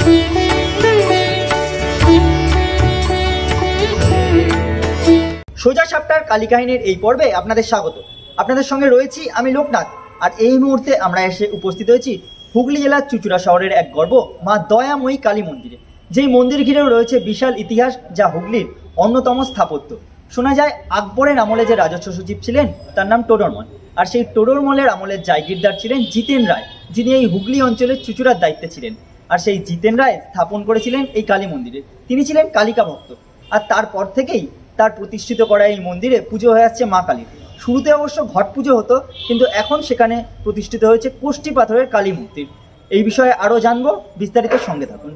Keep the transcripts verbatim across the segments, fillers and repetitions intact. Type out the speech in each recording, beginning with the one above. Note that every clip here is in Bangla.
সোজা সাপটার কালী কাহিনীর এই পর্বে আপনাদের স্বাগত। আপনাদের সঙ্গে রয়েছি আমি লোকনাথ। আর এই মুহূর্তে আমরা এসে উপস্থিত হয়েছি হুগলি জেলার চুঁচুড়া শহরের এক গর্ব মা দয়াময়ী কালী মন্দিরে, যেই মন্দির ঘিরেও রয়েছে বিশাল ইতিহাস, যা হুগলির অন্যতম স্থাপত্য। শোনা যায় আকবরের আমলে যে রাজস্ব সচিব ছিলেন তার নাম টোডরমল, আর সেই টোডরমলের আমলের জায়গিরদার ছিলেন জিতেন রায়, যিনি এই হুগলি অঞ্চলের চুঁচুড়ার দায়িত্বে ছিলেন। আর সেই জিতেন রায় স্থাপন করেছিলেন এই কালী মন্দিরে। তিনি ছিলেন কালিকা ভক্ত, আর তারপর থেকেই তার প্রতিষ্ঠিত করা এই মন্দিরে পুজো হয়ে আসছে মা কালীর। শুরুতে অবশ্য ঘট পুজো হতো, কিন্তু এখন সেখানে প্রতিষ্ঠিত হয়েছে কোষ্ঠী পাথরের কালী মূর্তি। এই বিষয়ে আরও জানবো, বিস্তারিত সঙ্গে থাকুন।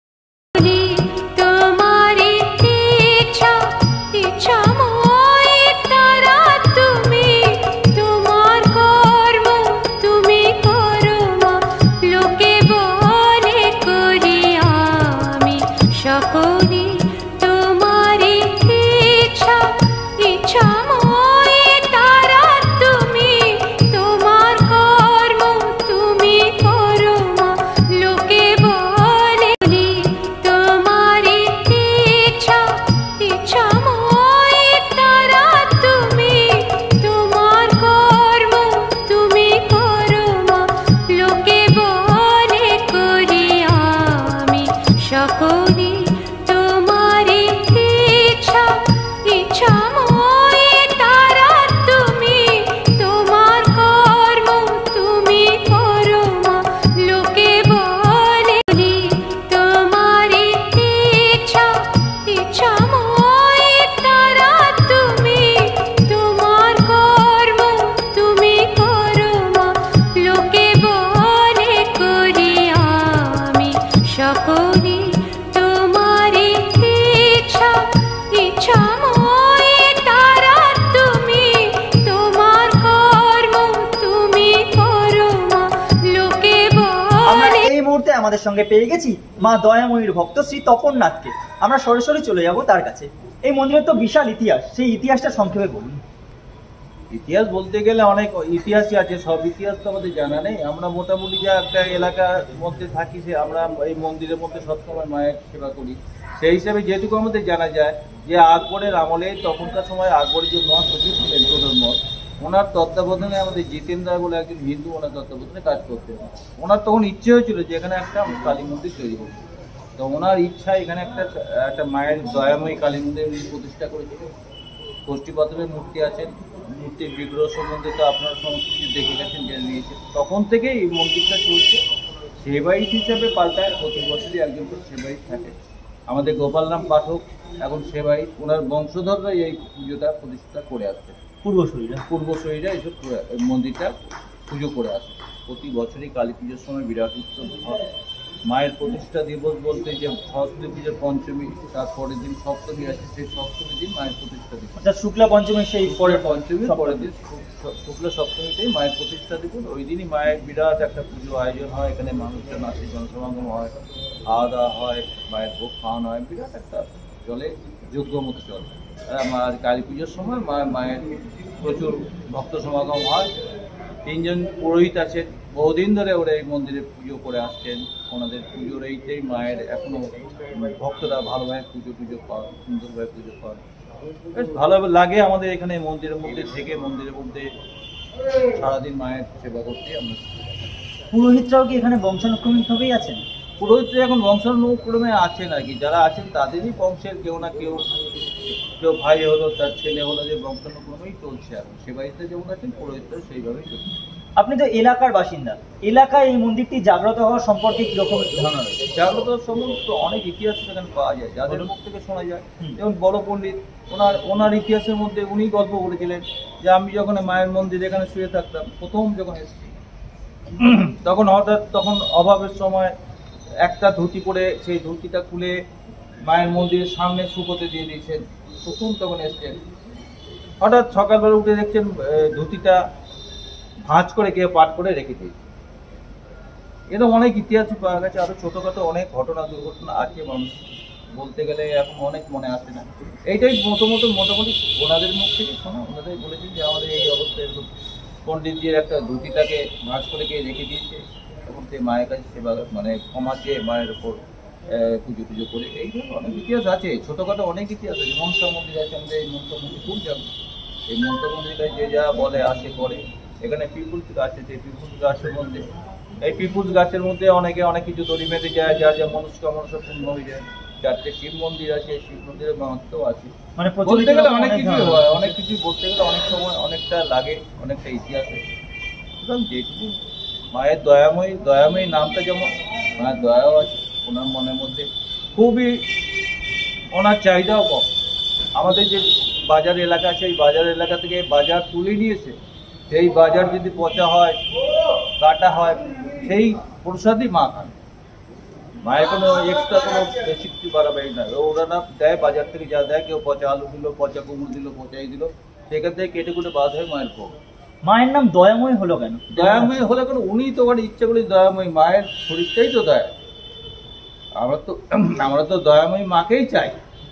আমাদের সঙ্গে পেয়ে গেছি মা দয়াময়ীর ভক্ত শ্রী তপন নাথকে। আমরা সরাসরি চলে যাব তার কাছে। এই মন্দিরের তো বিশাল ইতিহাস, সেই ইতিহাসটা সংক্ষেপে বলুন। ইতিহাস বলতে গেলে অনেক ইতিহাসই আছে, সব ইতিহাস তো আমাদের জানা নেই। আমরা মোটামুটি যা একটা এলাকার মধ্যে থাকি, সে আমরা এই মন্দিরের মধ্যে সবসময় মায়ের সেবা করি। সেই হিসাবে যেটুকু আমাদের জানা যায় যে আকবরের আমলে, তখনকার সময় আকবরের যে মহাসচিব ছিলেন টোডরমল, ওনার তত্ত্বাবধানে আমাদের জিতেন রায় বলে একজন হিন্দু ওনার তত্ত্বাবধানে কাজ করতেন। ওনার তখন ইচ্ছে হয়েছিল যে এখানে একটা কালী মন্দির তৈরি করতে। তো ওনার ইচ্ছা এখানে একটা একটা মায়ের দয়াময়ী কালী মন্দির উনি প্রতিষ্ঠা করেছিলেন। কোষ্ঠী পাথরের মূর্তি আছেন, মূর্তির বিগ্রহ সম্বন্ধে তো আপনারা সমস্ত কিছু দেখে গেছেন, জেনে নিয়েছেন। তখন থেকে এই মন্দিরটা চলছে। সেবায়িত হিসাবে পাল্টায়, প্রতি বছরই একজন করে সেবায়িত থাকে। আমাদের গোপালরাম পাঠক এখন সেবায়িত, ওনার বংশধররাই এই পুজোটা প্রতিষ্ঠা করে আসছে। পূর্বসূরীরা পূর্বসূরীরা এসব মন্দিরটা পুজো করে আসে। প্রতি বছরই কালী পুজোর সময় বিরাট উৎসব হয়। মায়ের প্রতিষ্ঠা দিবস বলতে যে সরস্বতী পুজোর পঞ্চমী, তারপরের দিন সপ্তমী আছে, সেই সপ্তমী দিন মায়ের প্রতিষ্ঠা দিবস। আচ্ছা, শুক্লা পঞ্চমী সেই পরের পঞ্চমী, পরের দিন শুক্লা সপ্তমীতেই মায়ের প্রতিষ্ঠা দিবস। ওই দিনই মায়ের বিরাট একটা পুজো আয়োজন হয়। এখানে মানুষজন আসে, জনসমাগম হয়, খাওয়া দাওয়া হয়, মায়ের ভোগ খাওয়ানো হয়, বিরাট একটা চলে, যোগ্য মতো চলে। আর কালী পুজোর সময় মায়ের মায়ের প্রচুর ভক্ত সমাগম হয়। তিনজন পুরোহিত আছেন, বহুদিন ধরে ওরা এই মন্দিরে পুজো করে আসছেন। ওনাদের পুজোর এইটাই মায়ের এখনো ভক্তরা ভালোভাবে পুজো পুজো করেন, সুন্দরভাবে পুজো করেন। বেশ ভালো লাগে আমাদের এখানে মন্দিরের মধ্যে থেকে, মন্দিরের মধ্যে সারাদিন মায়ের সেবা করতে। আমরা পুরোহিতরাও কি এখানে বংশানুক্রমিকভাবেই আছেন? পুরোহিতরা এখন বংশানুক্রমে আছেন আর কি, যারা আছেন তাদেরই বংশের কেউ না কেউ, কেউ ভাই হলো, তার ছেলে হলো, যে বংশানুক্রমেই চলছে। এখন সেবায়িতরা যেমন আছেন, পুরোহিতরা সেইভাবেই চলছে। আপনি তো এলাকার বাসিন্দা, এলাকায় এই মন্দিরটি জাগ্রত হওয়ার সম্পর্কে কিরকম ধারণা রয়েছে? জাগ্রত সম্বন্ধে তো অনেক ইতিহাস সেখানে পাওয়া যায়, যাদের মুখ থেকে শোনা যায়। যেমন বড় পণ্ডিত, ওনার ওনার ইতিহাসের মধ্যে উনি গল্প করেছিলেন যে আমি যখন মায়ের মন্দির এখানে শুয়ে থাকতাম, প্রথম যখন এসেছি, তখন হঠাৎ তখন অভাবের সময় একটা ধুতি পরে সেই ধুতিটা খুলে মায়ের মন্দিরের সামনে শুকোতে দিয়ে দিয়েছেন। প্রথম তখন এসছেন, হঠাৎ সকালবেলা উঠে দেখছেন ধুতিটা ভাঁজ করে কেউ পাট করে রেখে দিয়েছে। এরকম অনেক ইতিহাস পাওয়া গেছে। আরো ছোটখাটো অনেক ঘটনা দুর্ঘটনা আছে, মানুষ বলতে গেলে এখন অনেক মনে আসে না। এইটাই মোটামুটি মোটামুটি ওনাদের মুখ থেকে শোনা, ওনাদের বলেছেন যে আমাদের এই অবস্থায় পণ্ডিতজির একটা ধুতিটাকে ভাঁজ করে কে রেখে দিয়েছে, এবং সেই মায়ের কাছে সেবা মানে ক্ষমা চেয়ে মায়ের উপর পুজো টুজো করে। এই ধরনের অনেক ইতিহাস আছে, ছোটোখাটো অনেক ইতিহাস আছে। মনসা মন্দির আছে, আমাদের এই মনসা মন্দির খুব জানো, এই মনসা মন্দিরটা যে যা বলে আসে করে। এখানে পিপুলস গাছ আছে, পিপুলস গাছের মধ্যে এই পিপুলস গাছের মধ্যে অনেকে অনেক কিছু দড়ি বেঁধে যায়, যা যা মনস্কামনা সব পূর্ণ হয়ে যায়। চারটে শিব মন্দির আছে, শিব মন্দিরের মাহাত্ম্য আছে, মানে বলতে গেলে অনেক অনেক কিছু ধরনের। হয়, অনেক কিছু বলতে গেলে অনেক সময় অনেকটা লাগে, অনেকটা ইতিহাস আছে। সুতরাং যেটুকু মায়ের দয়াময়ী, দয়াময়ী নামটা যেমন মায়ের দয়াও আছে ওনার মনের মধ্যে, খুবই ওনার চাহিদাও কম। আমাদের যে বাজার এলাকা আছে, এই বাজার এলাকা থেকে বাজার তুলে নিয়েছে, সেই বাজার যদি পচা হয়, কাটা হয়, সেই প্রসাদই মা খান। মায়ের কোনো এক্সট্রা কোনো বেশি কিছু বাড়াবাড়ি না, ওরা না দেয় বাজার থেকে যা দেয়, কেউ পচা আলু দিল, পচা কুমড়ো দিল, পচাই দিল, সেখান থেকে কেটে কুটে বাদ হয় মায়ের ভোগ। মায়ের নাম দয়াময় হলো কেন? দয়াময়ী হলে কেন, উনি তো ওখানে ইচ্ছা করি দয়াময়ী, মায়ের শরীরটাই তো দয়া। আমরা তো আমরা তো দয়াময়ী মাকেই চাই,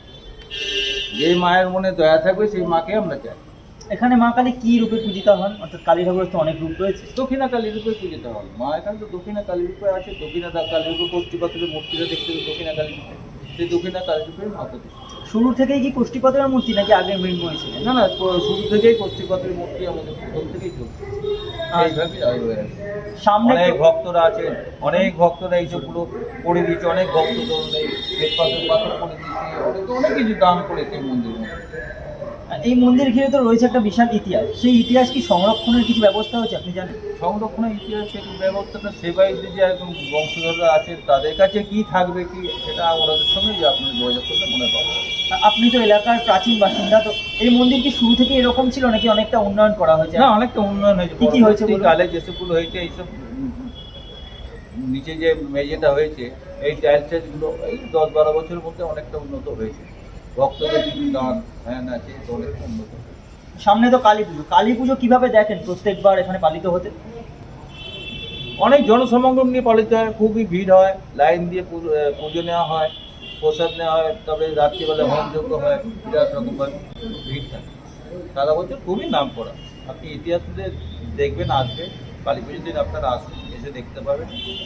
যে মায়ের মনে দয়া থাকবে সেই মাকে আমরা চাই। এখানে মা কালী কি রূপে পূজিত হন? অর্থাৎ কালী ঠাকুরের তো অনেক রূপ রয়েছে। দক্ষিণা কালী রূপে পূজিত হন মা, এখানে তো দক্ষিণা কালী রূপে আছে। দক্ষিণা কালী রূপে কষ্টিপাত্রের মূর্তিটা দেখতে হবে দক্ষিণা কালী রূপে, সেই দক্ষিণা কালী রূপে মা প্রতিষ্ঠা। শুরু থেকেই কি কষ্টিপাত্রের মূর্তি নাকি আগে মৃন্ময় ছিলেন? না না, শুরু থেকেই কষ্টিপাত্রের মূর্তি আমাদের প্রথম থেকেই চলছে, এইভাবেই আয় হয়ে আছে। সামনে অনেক ভক্তরা আছেন, অনেক ভক্তরা এইসবগুলো করে দিয়েছে, অনেক ভক্ত ধরুন এই শ্বেত পাথর পাথর করে দিয়েছে, অনেক অনেক কিছু দান করেছে এই মন্দিরের মধ্যে। এই মন্দির ঘিরে তো রয়েছে একটা বিশাল ইতিহাস, সেই ইতিহাস কি সংরক্ষণের কিছু ব্যবস্থা হয়েছে আপনি জানেন? সংরক্ষণের ইতিহাসের ব্যবস্থাটা সেবায়িতদের যে একদম বংশধররা আছে তাদের কাছে কি থাকবে কি, সেটা ওনাদের সঙ্গে যে আপনার যোগাযোগ করলে মনে পাবেন। আপনি তো এলাকার প্রাচীন বাসিন্দা, তো এই মন্দির কি শুরু থেকে এরকম ছিল নাকি অনেকটা উন্নয়ন করা হয়েছে? না, অনেকটা উন্নয়ন হয়েছে। কি কি হয়েছে বলুন? কালে যেসবগুলো হয়েছে এইসব উম, নিচে যে মেঝেটা হয়েছে, এই টাইলস গুলো এই দশ বারো বছরের মধ্যে অনেকটা উন্নত হয়েছে। ভক্তদের কিছু দান ফ্যান আছে, তো অনেকটা উন্নত। সামনে তো কালী পুজো, কালী পুজো কিভাবে দেখেন প্রত্যেকবার এখানে পালিত হতে? অনেক জনসমাগম নিয়ে পালিত হয়, খুবই ভিড় হয়, লাইন দিয়ে পুজো আহ, পুজো নেওয়া হয়, প্রসাদ নেওয়া হয়, তবে রাত্রিবেলা হোমযজ্ঞ হয়, বিরাট রকমভাবে ভিড় থাকে। সারা বছর খুবই নাম করা। আপনি ইতিহাস খুঁজে দেখবেন, আসবে কালী পুজোর দিন আপনারা আসুন, এসে দেখতে পাবেন,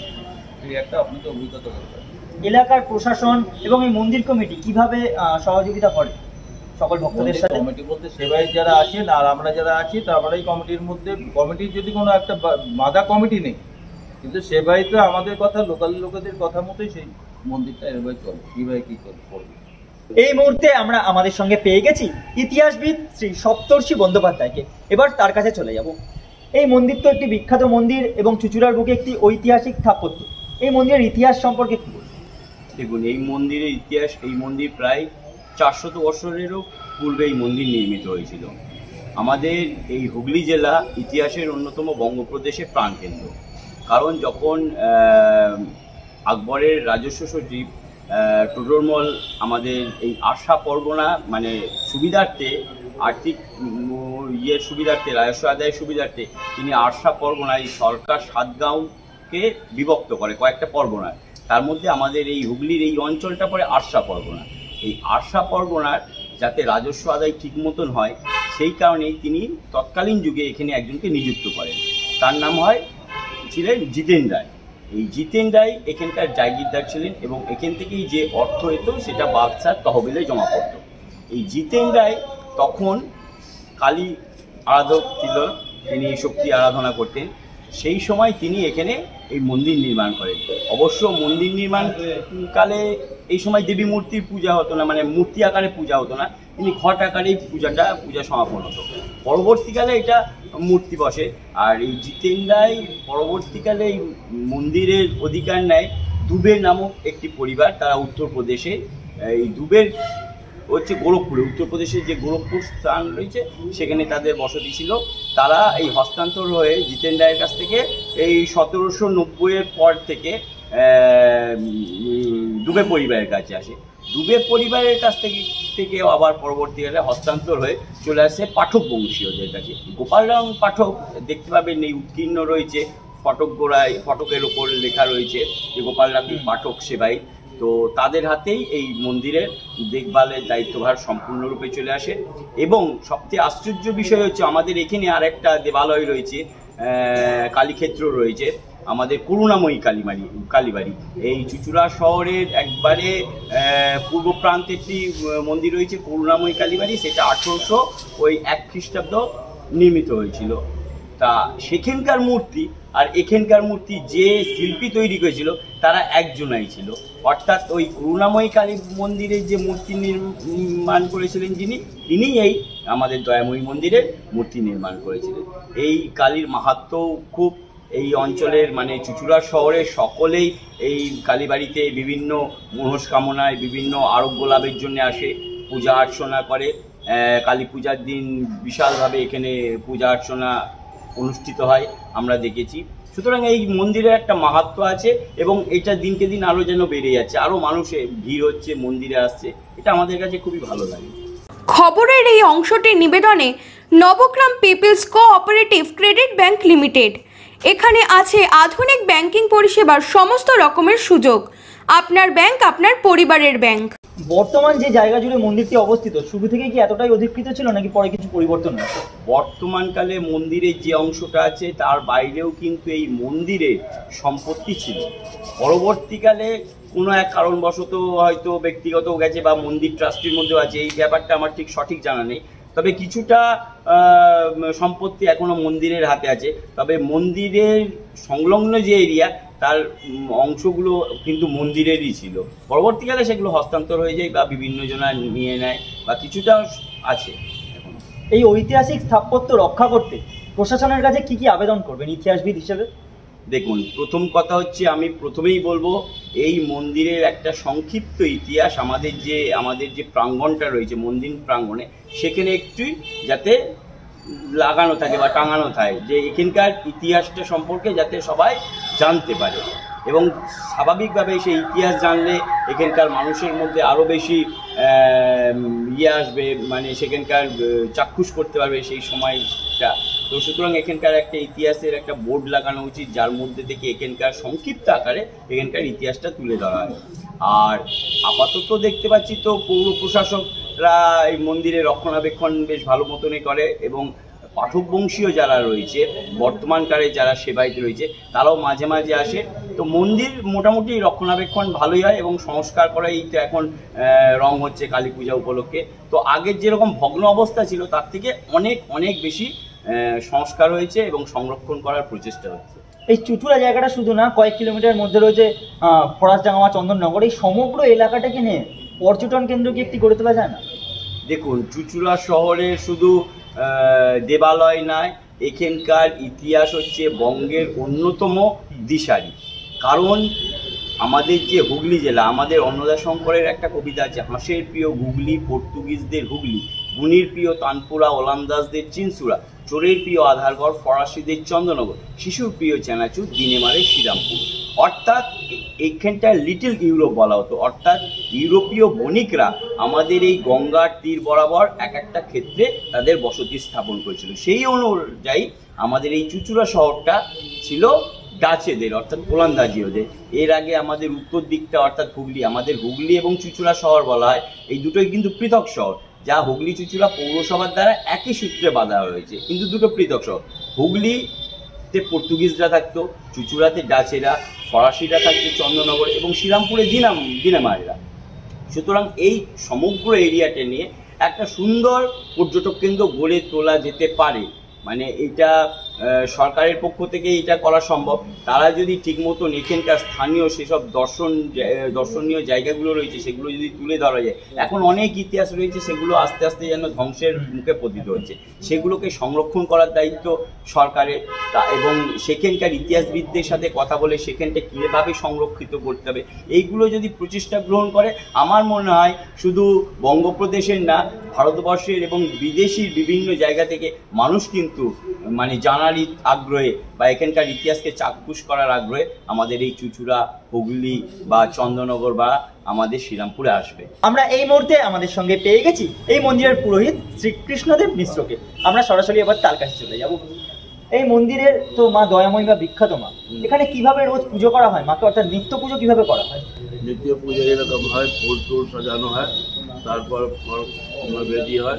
এই একটা আপনাকে অভিজ্ঞতা করতে হবে। এলাকার প্রশাসন এবং এই মন্দির কমিটি কিভাবে আহ, সহযোগিতা করে সকল ভক্তদের সাথে? কমিটি বলতে সেবাই যারা আছেন আর আমরা যারা আছি, তারপরে এই কমিটির মধ্যে কমিটির যদি কোনো একটা বা- মাদা কমিটি নেই, কিন্তু সেবাই তো আমাদের কথা, লোকাল লোকেদের কথা মতোই সেই মন্দিরটা এভাবে চলে, কিভাবে কি করে করবে। এই মুহূর্তে আমরা আমাদের সঙ্গে পেয়ে গেছি ইতিহাসবিদ শ্রী সপ্তর্ষি বন্দ্যোপাধ্যায়কে। এবার তার কাছে চলে যাব। এই মন্দির তো একটি বিখ্যাত মন্দির এবং চুঁচুড়ার বুকে একটি ঐতিহাসিক স্থাপত্য। এই মন্দিরের ইতিহাস সম্পর্কে কি বলবেন? দেখুন, এই মন্দিরের ইতিহাস, এই মন্দির প্রায় চারশত বছরেরও পূর্বে এই মন্দির নির্মিত হয়েছিল। আমাদের এই হুগলি জেলা ইতিহাসের অন্যতম বঙ্গপ্রদেশের প্রাণকেন্দ্র। কারণ যখন আহ, আকবরের রাজস্ব সচিব আহ, টোডরমল আমাদের এই আশা পরগনা মানে সুবিধার্থে, আর্থিক উম, ইয়ের সুবিধার্থে, রাজস্ব আদায়ের সুবিধার্থে তিনি আরসা পরগনা, এই সরকার সাতগাঁওকে বিভক্ত করে কয়েকটা পরগনায়। তার মধ্যে আমাদের এই হুগলির এই অঞ্চলটা পড়ে আরসা পরগনা। এই আরসা পরগনার যাতে রাজস্ব আদায় ঠিক মতন হয়, সেই কারণেই তিনি তৎকালীন যুগে এখানে একজনকে নিযুক্ত করেন। তার নাম হয় ছিলেন জিতেন রায়। এই জিতেন রায় এখানকার জাগিরদার ছিলেন এবং এখান থেকেই যে অর্থ হতো সেটা বাদশার তহবিলে জমা পড়ত। এই জিতেন রায় তখন কালী আরাধক ছিল, তিনি শক্তি আরাধনা করতেন। সেই সময় তিনি এখানে এই মন্দির নির্মাণ করেন। অবশ্য মন্দির নির্মাণ কালে এই সময় দেবী মূর্তির পূজা হতো না, মানে মূর্তি আকারে পূজা হতো না, তিনি ঘট আকারেই পূজাটা পূজা সমাপন হতো। পরবর্তীকালে এটা মূর্তি বসে। আর এই জিতেন রায় পরবর্তীকালে এই মন্দিরের অধিকার নেয় দুবে নামক একটি পরিবার, তারা উত্তরপ্রদেশে, এই দুবের হচ্ছে গোরখপুরে, উত্তরপ্রদেশের যে গোরখপুর স্থান রয়েছে সেখানে তাদের বসতি ছিল। তারা এই হস্তান্তর হয়ে জিতেন রায়ের কাছ থেকে এই সতেরোশো নব্বইয়ের পর থেকে দুবে পরিবারের কাছে আসে। দুবে পরিবারের কাছ থেকে থেকে আবার পরবর্তীকালে হস্তান্তর হয়ে চলে আসে পাঠক বংশীয়দের কাছে। গোপালরাম পাঠক দেখতে পাবেন এই উৎকীর্ণ রয়েছে, ফটক গোড়ায় ফটকের ওপর লেখা রয়েছে যে গোপালরাম পাঠক সেবাই। তো তাদের হাতেই এই মন্দিরের দেখভালের দায়িত্বভার সম্পূর্ণরূপে চলে আসে। এবং সবচেয়ে আশ্চর্য বিষয় হচ্ছে আমাদের এখানে আর একটা দেবালয় রয়েছে, কালীক্ষেত্র রয়েছে। আমাদের করুণাময়ী কালীবাড়ি কালীবাড়ি এই চুঁচুড়া শহরের একবারে পূর্ব প্রান্তে একটি মন্দির রয়েছে করুণাময়ী কালীবাড়ি, সেটা আঠেরোশো ওই এক খ্রিস্টাব্দ নির্মিত হয়েছিল। তা সেখানকার মূর্তি আর এখানকার মূর্তি যে শিল্পী তৈরি করেছিল তারা একজনাই ছিল, অর্থাৎ ওই করুণাময়ী কালী মন্দিরের যে মূর্তি নির্মাণ করেছিলেন যিনি, তিনি এই আমাদের দয়াময়ী মন্দিরের মূর্তি নির্মাণ করেছিলেন। এই কালীর মাহাত্ম্য খুব, এই অঞ্চলের মানে চুঁচুড়া শহরের সকলেই এই কালীবাড়িতে বিভিন্ন মনস্কামনায় বিভিন্ন আরোগ্য লাভের জন্য আসে, পূজা অর্চনা করে। কালী পূজার দিন বিশালভাবে এখানে পূজা অর্চনা অনুষ্ঠিত হয় আমরা দেখেছি। সুতরাং এই মন্দিরের একটা মাহাত্ম্য আছে এবং এটা দিনকে দিন আরও যেন বেড়ে যাচ্ছে, আরও মানুষে ভিড় হচ্ছে, মন্দিরে আসছে, এটা আমাদের কাছে খুবই ভালো লাগে। খবরের এই অংশটির নিবেদনে Nabagram peoples cooperative credit bank limited. এখানে আছে আধুনিক ব্যাংকিং পরিষেবার সমস্ত রকমের সুযোগ। আপনার ব্যাংক আপনার পরিবারের ব্যাংক। বর্তমান যে জায়গা জুড়ে মন্দিরটি অবস্থিত, শুরু থেকে কি এতটাই অধিকৃত ছিল নাকি পরে কিছু পরিবর্তন হয়েছে? বর্তমানকালে মন্দিরের যে অংশটা আছে তার বাইরেও কিন্তু এই মন্দিরের সম্পত্তি ছিল। পরবর্তীকালে কোনো এক কারণবশত হয়তো ব্যক্তিগত গেছে বা মন্দির ট্রাস্টির মধ্যেও আছে, এই ব্যাপারটা আমার ঠিক সঠিক জানা নেই। তবে কিছুটা সম্পত্তি এখনো মন্দিরের হাতে আছে, তবে মন্দিরের সংলগ্ন যে এরিয়া তার অংশগুলো কিন্তু মন্দিরেরই ছিল। পরবর্তীকালে সেগুলো হস্তান্তর হয়ে যায় বা বিভিন্ন জনা নিয়ে নেয় বা কিছুটা আছে। এই ঐতিহাসিক স্থাপত্য রক্ষা করতে প্রশাসনের কাছে কি কি আবেদন করবেন ইতিহাসবিদ হিসেবে? দেখুন, প্রথম কথা হচ্ছে আমি প্রথমেই বলবো এই মন্দিরের একটা সংক্ষিপ্ত ইতিহাস আমাদের যে আমাদের যে প্রাঙ্গণটা রয়েছে মন্দির প্রাঙ্গণে, সেখানে একটু যাতে লাগানো থাকে বা টাঙানো থাকে, যে এখানকার ইতিহাসটা সম্পর্কে যাতে সবাই জানতে পারে এবং স্বাভাবিকভাবে সেই ইতিহাস জানলে এখানকার মানুষের মধ্যে আরও বেশি ইয়ে আসবে, মানে সেখানকার চাক্ষুষ করতে পারবে সেই সময়টা। তো সুতরাং এখানকার একটা ইতিহাসের একটা বোর্ড লাগানো উচিত, যার মধ্যে থেকে এখানকার সংক্ষিপ্ত আকারে এখানকার ইতিহাসটা তুলে ধরা হয়। আর আপাতত দেখতে পাচ্ছি তো পৌর প্রশাসকরা এই মন্দিরের রক্ষণাবেক্ষণ বেশ ভালো মতনই করে এবং পাঠক বংশীয় যারা রয়েছে বর্তমানকালে যারা সেবায়িত রয়েছে তারাও মাঝে মাঝে আসে। তো মন্দির মোটামুটি রক্ষণাবেক্ষণ ভালোই হয় এবং সংস্কার করাই তো এখন রং হচ্ছে কালী পূজা উপলক্ষে। তো আগের যেরকম ভগ্ন অবস্থা ছিল তার থেকে অনেক অনেক বেশি সংস্কার হয়েছে এবং সংরক্ষণ করার প্রচেষ্টা হচ্ছে। এই চুঁচুড়া জায়গাটা শুধু না, কয়েক কিলোমিটার মধ্যে রয়েছে ফরাসডাঙ্গা, চন্দননগর, এই সমগ্র এলাকাটাকে নিয়ে পর্যটন কেন্দ্র কি একটি গড়ে তোলা যায় না? দেখুন, চুঁচুড়া শহরে শুধু দেবালয় নয়, এখানকার ইতিহাস হচ্ছে বঙ্গের অন্যতম দিশারি। কারণ আমাদের যে হুগলি জেলা, আমাদের অন্নদা শঙ্করের একটা কবিতা আছে, হাঁসের প্রিয় হুগলি, পর্তুগিজদের হুগলি, গুণীর প্রিয় তানপুরা, ওলান্দাজদের চিনসুরা, চোরের প্রিয় আধারগড়, ফরাসিদের চন্দ্রনগর, শিশুর প্রিয় চেনাচুর, দিনে মারে শ্রীরামপুর। অর্থাৎ এইখানটা লিটল ইউরোপ বলা হতো, অর্থাৎ ইউরোপীয় বণিকরা আমাদের এই গঙ্গার তীর বরাবর এক একটা ক্ষেত্রে তাদের বসতি স্থাপন করেছিল। সেই অনুযায়ী আমাদের এই চুঁচুড়া শহরটা ছিল ডাচেদের, অর্থাৎ ওলান্দাজীয়দের। এর আগে আমাদের উত্তর দিকটা অর্থাৎ হুগলি, আমাদের হুগলি এবং চুঁচুড়া শহর বলা হয়, এই দুটোই কিন্তু পৃথক শহর, যা হুগলি চুঁচুড়া পৌরসভার দ্বারা একই সূত্রে বাঁধা হয়েছে, কিন্তু দুটো পৃথক শহর। হুগলিতে পর্তুগিজরা থাকতো, চুঁচুড়াতে ডাচেরা, ফরাসিরা থাকতো চন্দ্রনগর এবং শ্রীরামপুরে দিনাম দিনেমারেরা। সুতরাং এই সমগ্র এরিয়াটা নিয়ে একটা সুন্দর পর্যটক কেন্দ্র গড়ে তোলা যেতে পারে। মানে এটা সরকারের পক্ষ থেকে এটা করা সম্ভব, তারা যদি ঠিক মতন এখানকার স্থানীয় সেসব দর্শন দর্শনীয় জায়গাগুলো রয়েছে সেগুলো যদি তুলে ধরা যায়। এখন অনেক ইতিহাস রয়েছে, সেগুলো আস্তে আস্তে যেন ধ্বংসের মুখে পতিত হচ্ছে, সেগুলোকে সংরক্ষণ করার দায়িত্ব সরকারের। তা এবং সেখানকার ইতিহাসবিদদের সাথে কথা বলে সেখানটা কীভাবে সংরক্ষিত করতে হবে এইগুলো যদি প্রচেষ্টা গ্রহণ করে, আমার মনে হয় শুধু বঙ্গপ্রদেশের না, ভারতবর্ষের এবং বিদেশির বিভিন্ন জায়গা থেকে মানুষ কিন্তু মানে জানার আগ্রহে বা এখানকার ইতিহাসকে চাক্ষুষ করার আগ্রহে আমাদের এই চুঁচুড়া, হুগলি বা চন্দননগর বা আমাদের শ্রীরামপুরে আসবে। আমরা এই মুহূর্তে আমাদের সঙ্গে পেয়ে গেছি এই মন্দিরের পুরোহিত শ্রীকৃষ্ণদেব মিশ্রকে। আমরা সরাসরি এবার তার কাছে চলে যাব। এই মন্দিরের তো মা দয়াময়ী বা বিখ্যাত মা, এখানে কিভাবে রোজ পুজো করা হয় মাকে, অর্থাৎ নিত্য পুজো কিভাবে করা হয়? নিত্য পুজো এরকম হয়, ফুল টুল সাজানো হয়, তারপর বেদি হয়,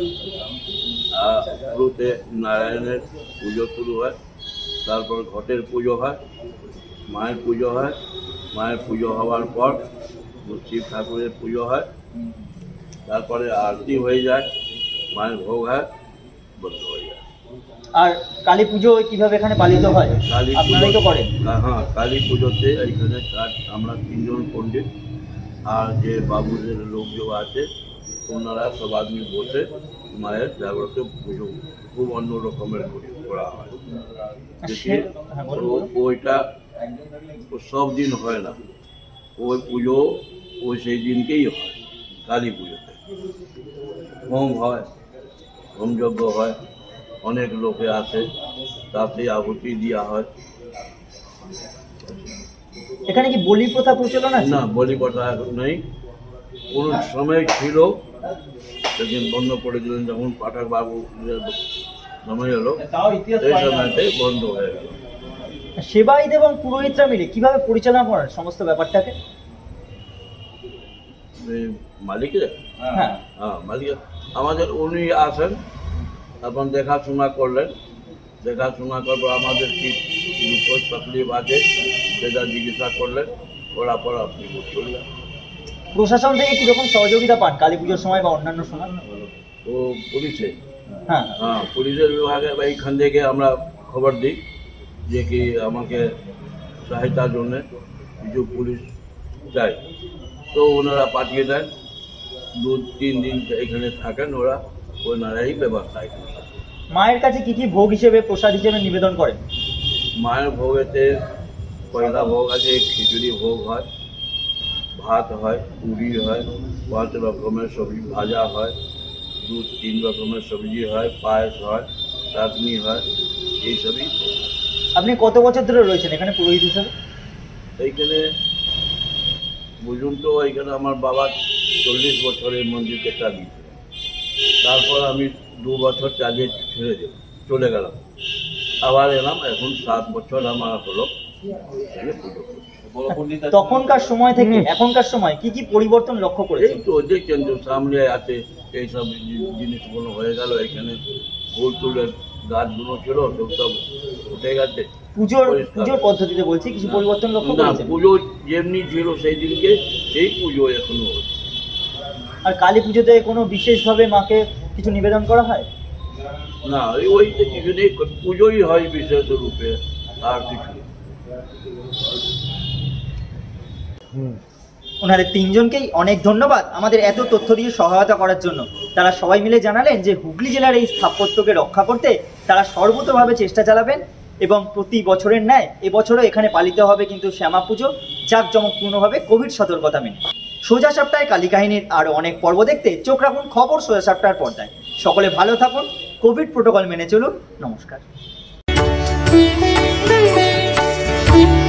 পুরোতে নারায়ণের পুজো শুরু হয়, তারপর ঘটের পুজো হয়, মায়ের পুজো হয়, মায়ের পুজো হওয়ার পর শিব ঠাকুরের পুজো হয়, তারপরে আরতি হয়ে যায়, মায়ের ভোগ হয়, বন্ধ হয়ে যায়। আর কালী পুজো কিভাবে এখানে পালিত হয়? কালী আপনারাই তো করেন। পুজো- হ্যাঁ, কালী পুজোতে এখানে চার- আমরা তিনজন পণ্ডিত আর যে বাবুদের লোকজন আছে ওনারা সব আদমি বসে মায়ের জাগ্রত পুজো খুব অন্য রকমের করে করা হয়। দেখি, সে- হ্যাঁ, বলুন, বলুন। ও- ওইটা সব দিন হয় না, ওই পুজো ওই সেই দিনকেই হয়। কালী পুজোতে হোম হয়, হোম যজ্ঞ হয়, অনেক লোকে আসে, তাতে আহুতি দেওয়া হয়। এখানে কি বলি প্রথা প্রচলন আছে? না, বলি কথা এখন নেই, কোন সময় ছিল, সেদিন বন্ধ করে দিলেন যখন পাঠক বাবু সময় হলো, তাও ইতিহাস সেই পায় না। সময়তে বন্ধ হয়ে গেল। সেবায়িত এবং পুরোহিতরা মিলে কিভাবে পরিচালনা করেন সমস্ত ব্যাপারটাকে? এই মালিকের হ্যাঁ। হ্যাঁ মালিক আমাদের উনি আসেন, এখন দেখাশোনা করলেন, দেখাশোনা করার পর আমাদের কি দুঃখ তকলিফ আছে সেটা জিজ্ঞাসা করলেন, করার পর আপনি করলেন। প্রশাসন থেকে কিরকম সহযোগিতা পান কালী পুজোর সময় বা অন্যান্য সময়? ও পুলিশে, হ্যাঁ। হ্যাঁ পুলিশের বিভাগে বা এইখান থেকে আমরা খবর দিই যে কি আমাকে সহায়তার জন্য কিছু পুলিশ চাই, তো ওনারা পাঠিয়ে দেন, দু তিন দিন এখানে থাকেন ওরা, ওনারাই ব্যবস্থা এখানে থাকে। মায়ের কাছে কি কি ভোগ হিসেবে প্রসাদ হিসেবে নিবেদন করেন? মায়ের ভোগেতে পয়লা ভোগ আছে, খিচুড়ি ভোগ হয়, ভাত হয়, পুরি হয়, পাঁচ রকমের সবজি ভাজা হয়, দু তিন রকমের সবজি হয়, পায়েস হয়, চাটনি হয়, এইসবই। আপনি কত বছর ধরে রয়েছেন এখানে পুরোহিত হিসেবে? এইখানে বুঝুন তো, এইখানে আমার বাবা চল্লিশ বছরের মন্দিরকে চালিয়েছে, তারপর আমি দু বছর চালিয়ে ছেড়ে দিলাম, চলে গেলাম, আবার এলাম, এখন সাত বছর আমার হলো এখানে পুজো করছি। বড় পণ্ডিত আছে। তখনকার সময় থেকে এখনকার সময় কি কি পরিবর্তন লক্ষ্য এই করেছেন? তো দেখছেন তো সামনে আছে, এইসব জি- জিনিসগুলো হয়ে গেল, এখানে ফুল তুলের গাছগুলো ছিল সব সব উঠে গেছে। পুজোর পরিষ্কার। পুজোর পদ্ধতিতে বলছি, কিছু পরিবর্তন লক্ষ্য না, করেছেন? পুজো যেমনি ছিল সেই দিনকে সেই পুজো এখনো হচ্ছে। আর কালী পুজোতে কোনো বিশেষভাবে মাকে কিছু নিবেদন করা হয়? না, ওই ওই যে কিছু নেই, পুজোই হয় বিশেষ রূপে, আর কিছু নেই। ওনাদের তিনজনকেই অনেক ধন্যবাদ আমাদের এত তথ্য দিয়ে সহায়তা করার জন্য। তারা সবাই মিলে জানালেন যে হুগলি জেলার এই স্থাপত্যকে রক্ষা করতে তারা সর্বতোভাবে চেষ্টা চালাবেন এবং প্রতি বছরের ন্যায় এবছরও এখানে পালিত হবে কিন্তু শ্যামা পুজো জাঁকজমকপূর্ণভাবে কোভিড সতর্কতা মেনে। সোজা সাপটায় কালী কাহিনীর আরও অনেক পর্ব দেখতে চোখ রাখুন খবর সোজা সাপটার পর্দায়। সকলে ভালো থাকুন, কোভিড প্রোটোকল মেনে চলুন। নমস্কার।